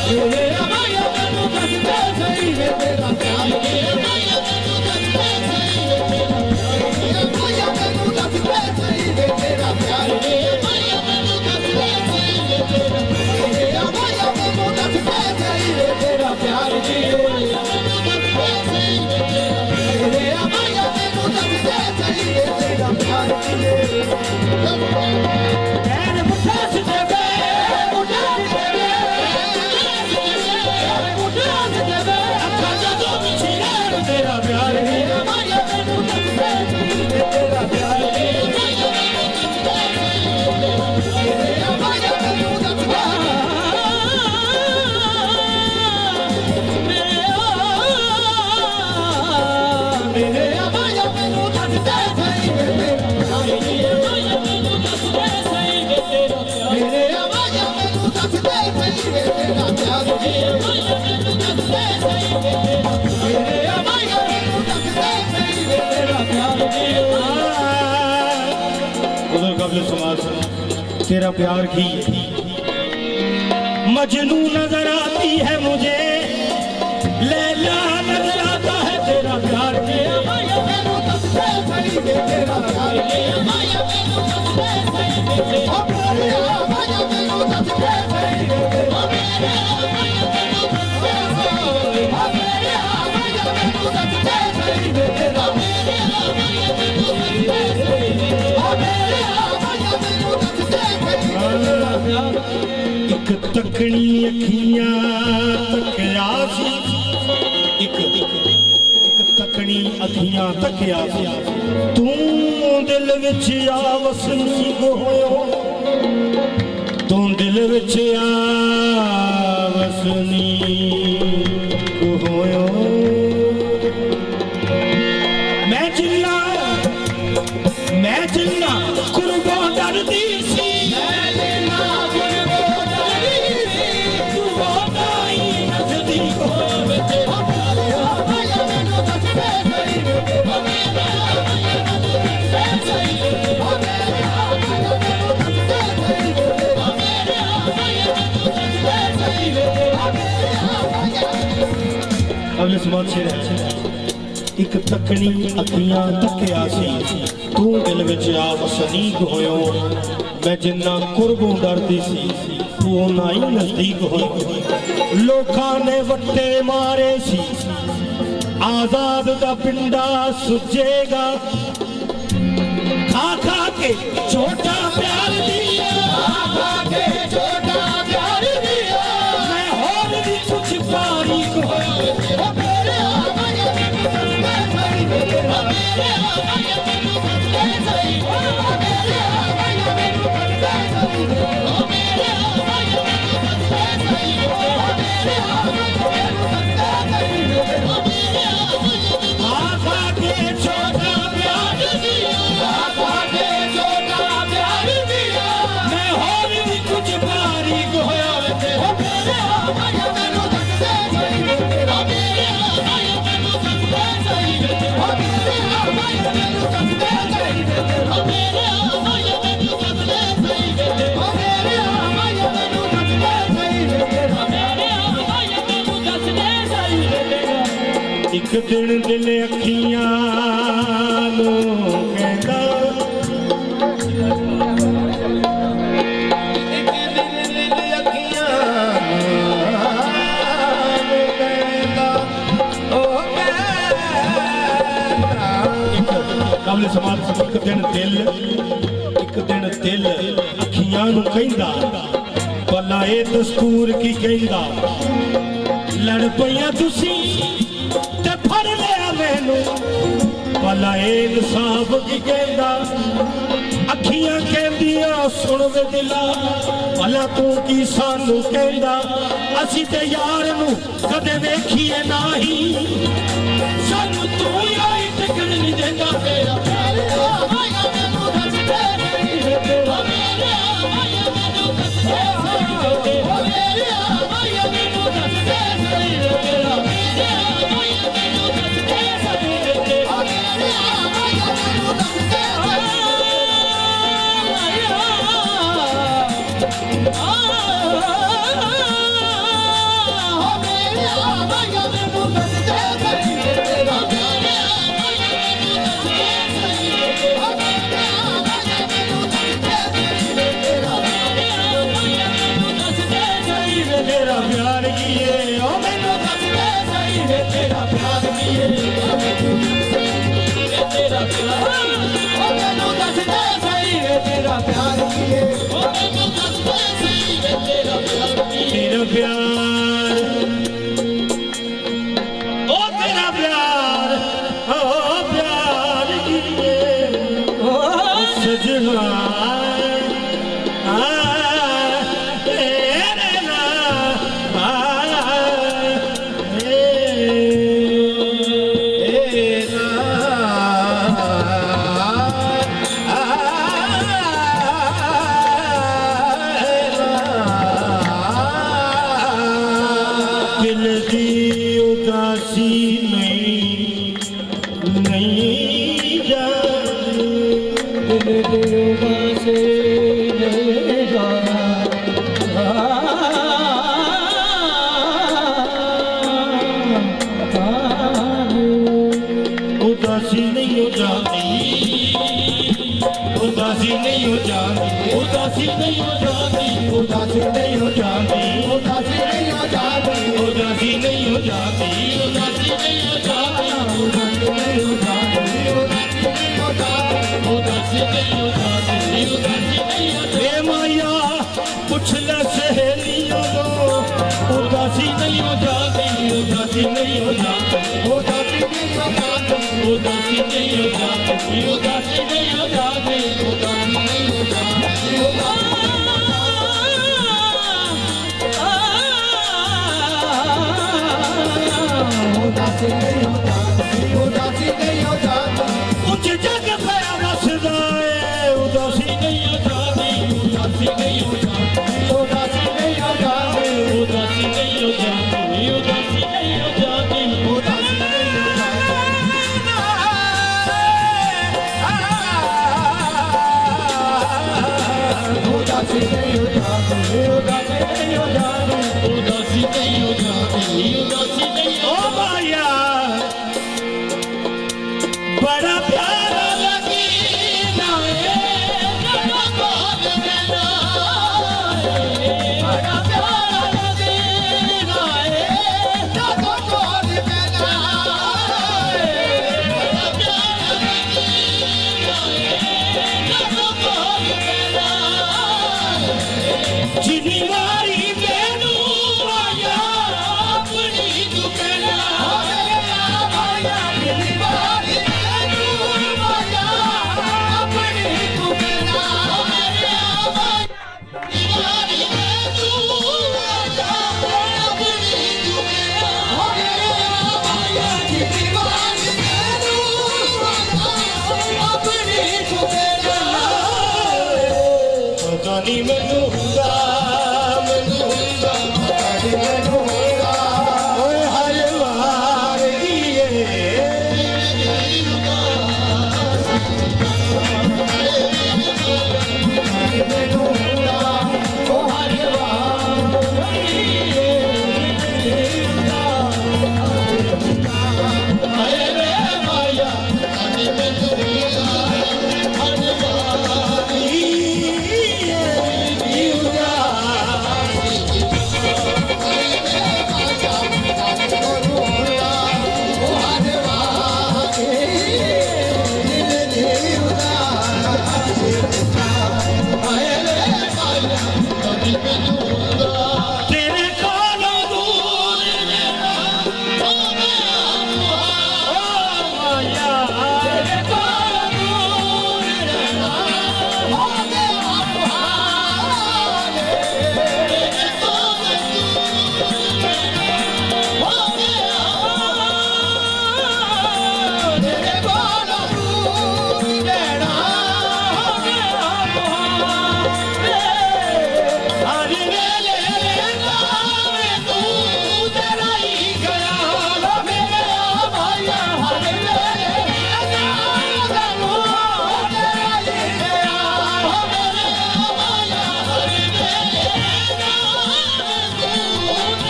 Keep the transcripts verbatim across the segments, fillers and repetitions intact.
तेरा प्यार की मजनू नजर आती है मुझे, लैला नजर आता है तेरा प्यार की। एक तकनी अखियां तकिया सी, एक एक तकनी अखियां तकिया सी, तू दिल विच आ वसनी होयो, तू दिल विच आ वसनी होयो। मैं जिन्ना मैं जिन्ना कुर्बा डरदी सी, एक तकनी अखियां तकिया सी, तू दिल विच आ वसनीक होयो, मैं जिन्ना कुर्बों डरदी सी, तू ना ही नजदीक होयो। लोकां ने वट्टे मारे सी, आजाद दा पिंडा सुजेगा, खा खा के छोटा प्यार दिया, खा खा के छोटा प्यार दिया, मैं होर भी कुछ बारीक होयो। एक दिन दिल अखियां कहता, एक दिन दिल अखियां कहता, ओ कहता समाज। एक दिन दिल एक दिन दिल अखियां कहता, भला ये दस्तूर की कहता, लड़ पईया तुसी फड़ लिया मैनू, भला इंसाफ की कहता, अखियां कहदियां सुन वे दिला, भला तू की सानू कहता, असी ते यार नू कदे वेखीए नाही, सानू तू आई टकन नहीं देंदा तेरा प्यार। किए ओ मैनू दस दे सही वे तेरा प्यार किए तेरा प्यार ओ मैनू दस दे सही वे तेरा प्यार किए ओ मैनू दस दे सही वे तेरा प्यार किए तेरा प्यार ओ तेरा प्यार ओ प्यार किए ओ सजना उदासी नहीं हो जाती उदासी नहीं हो जाती उदासी नहीं हो जाती उदासी नहीं हो जाती उदासी नहीं हो जाती उदासी नहीं हो जाती उदासी नहीं हो जाती उदासी नहीं हो जाती उदासी नहीं हो जाती उदासी नहीं हो जाती माया पूछ ले सहेलियों को उदासी नहीं हो जाती उदासी नहीं हो जाती उदासी नहीं हो जाती उदासी नहीं हो जाती उदासी नहीं हो जाती उदासी नहीं हो जाती उदासी नहीं हो जाती उदासी नहीं हो जाती कुछ जग पे बसदा है उदासी नहीं हो जाती उदासी नहीं हो जाती उदासी नहीं हो जाती उदासी नहीं हो जाती उदासी नहीं हो जाती उदासी नहीं हो जाती उदासी नहीं हो जाती उदासी नहीं हो जाती उदासी नहीं हो जाती उदासी नहीं हो माया बड़ा प्यारा लगी ना बड़ा प्यारा लगी ना जिनी मारी बेनू माया अपनी दुकना माया जिनी मारी बेनू माया अपनी दुकना मारी बेनू माया अपनी दुकना माया जिनी मारी बेनू माया अपनी दुकना पता नहीं मैनू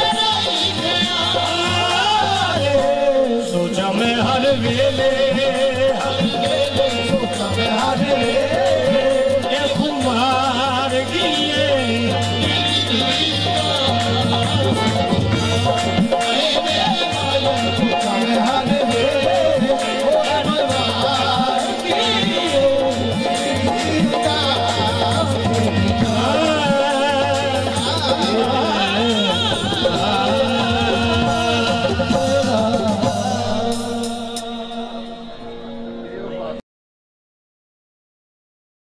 हर वेले